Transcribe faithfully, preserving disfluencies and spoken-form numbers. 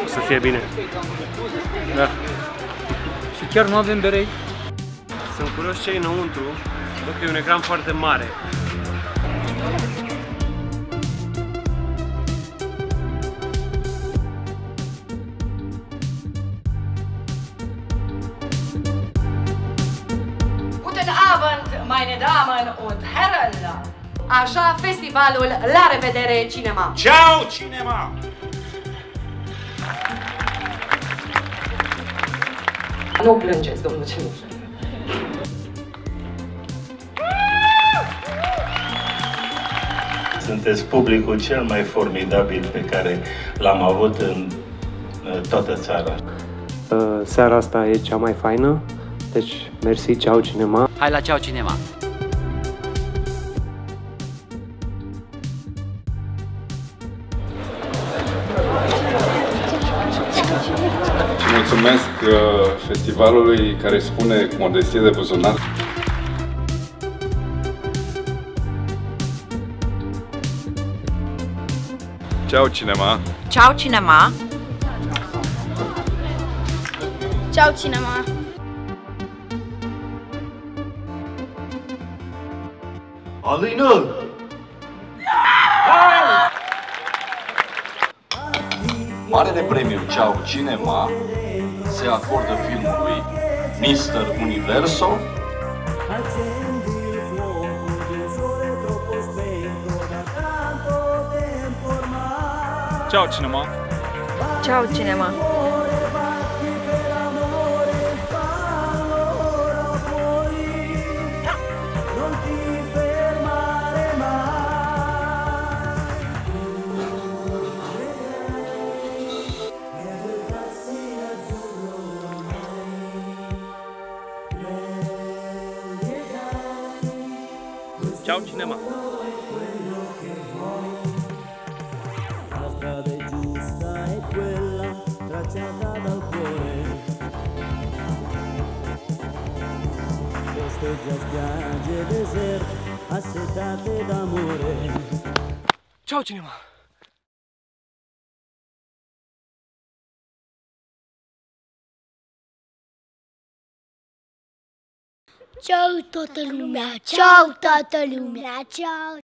O să fie bine. Da. Și chiar nu avem berei? Sunt curios ce e înăuntru. Văd că e un ecran foarte mare. Guten Abend, meine Damen und Herren! Așa, festivalul La Revedere Cinema! Ciao, cinema! Nu plângeți, domnul Cenușă. Sunteți publicul cel mai formidabil pe care l-am avut în toată țara. Seara asta e cea mai faină, deci mersi, Ciao Cinema. Hai la Ciao Cinema! Mulțumesc festivalului care spune cu modestie de buzunar. Ciao Cinema! Ciao Cinema! Ciao Cinema! Alina! Marele premiu Ciao Cinema se acordă filmului mister Universo. Ciao Cinema! Ciao Cinema! Ciao Cinema! Ciao Cinema! Ciao toată lumea, ciao toată lumea, ciao!